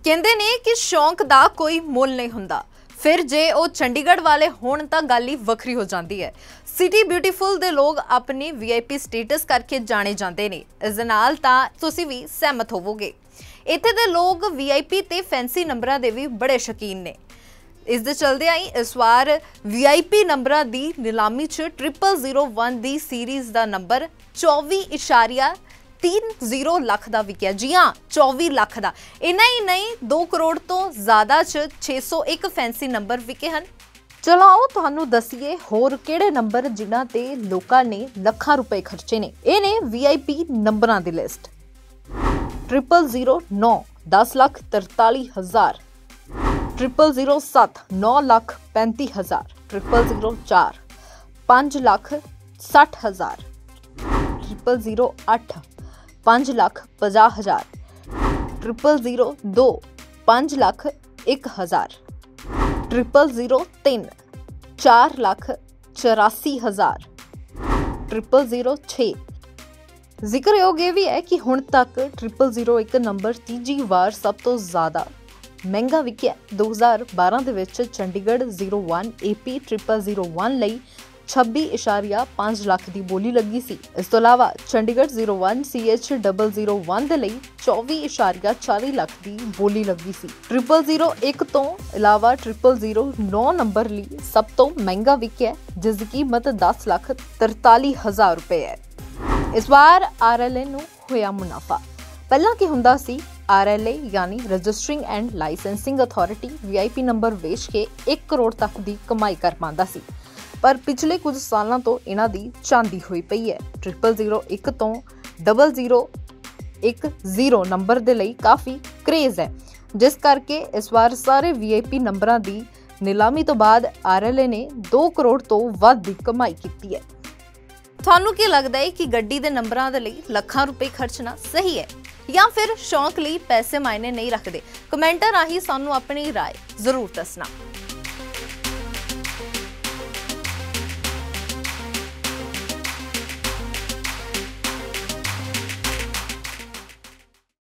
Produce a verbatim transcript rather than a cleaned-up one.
ਕਹਿੰਦੇ ਨੇ ਕਿ ਸ਼ੌਂਕ ਦਾ ਕੋਈ ਮੁੱਲ ਨਹੀਂ ਹੁੰਦਾ। फिर जे वो चंडीगढ़ वाले होण तां गल ही वखरी हो जाती है। सिटी ब्यूटीफुल दे लोग अपनी वी आई पी स्टेटस करके जाने जाते ने। इस दे नाल तां तुसीं भी सहमत होवोगे। इत्थे दे लोग वी आई पी ते फैंसी नंबरां दे भी बड़े शकीन ने। इस दे चलदे आई इस बार वी आई पी नंबरां दी नीलामी च ट्रिपल जीरो वन दी सीरीज़ दा नंबर चौबी इशारिया तीन जीरो लख का विकिया। जी हाँ, चौबी लख का। इन्ना ही नहीं, दो करोड़ तो ज़्यादा च छे सौ एक फैंसी नंबर विके हैं। चलो आओ तुहानू दसीए होर किहड़े नंबर जिन्हां ते लोकां ने लखां रुपए खर्चे ने। ये ने वी आई पी नंबरां दी लिस्ट। ट्रिपल जीरो नौ दस लख तरताली हज़ार, ट्रिपल जीरो सत्त नौ लख पैंती हज़ार, ट्रिपल जीरो चार पाँच लख सठ हज़ार, ट्रिपल जीरो अठ पाँच लख पचास हज़ार, ट्रिपल जीरो दो पाँच लख एक हज़ार, ट्रिपल जीरो तीन चार लख चौरासी हज़ार, ट्रिपल जीरो छे। जिक्रयोग ये भी है कि हुण तक ट्रिपल जीरो एक नंबर तीजी वार सब तो ज़्यादा महंगा विकिया। दो हज़ार बारह दे विच Chandigarh zero one A P triple zero one लई छब्बी इशारिया पाँच लख की बोली लगी सी। इस तो इलावा Chandigarh zero one C H double zero one दे लई चौबी इशारिया चाली लख की बोली लगी सी। ट्रिपल जीरो एक तो इलावा ट्रिपल जीरो नौ नंबर ली सब तो महंगा विकिया, जिसकी कीमत दस लख तरताली हज़ार रुपए है। इस बार आर एल ए नूं होया मुनाफा। पहला की हुंदा सी, आर एल ए यानी registering and licensing authority V I P number वेच के एक करोड़ तक की कमाई कर पांदा सी, पर पिछले कुछ सालों तो इन्हां दी चांदी हुई पई है। ट्रिपल जीरो एक तो डबल जीरो एक जीरो नंबर दे लई काफ़ी क्रेज़ है, जिस करके इस बार सारे वी आई पी नंबरां दी नीलामी तो बाद आर एल ए ने दो करोड़ तो वध दी कमाई की है। तुहानू की लगता है कि गड्डी दे नंबरां दे लई लखां रुपए खर्चना सही है या फिर शौक लई पैसे मायने नहीं रखते? कमेंटां राही सानू अपनी राय जरूर दसना।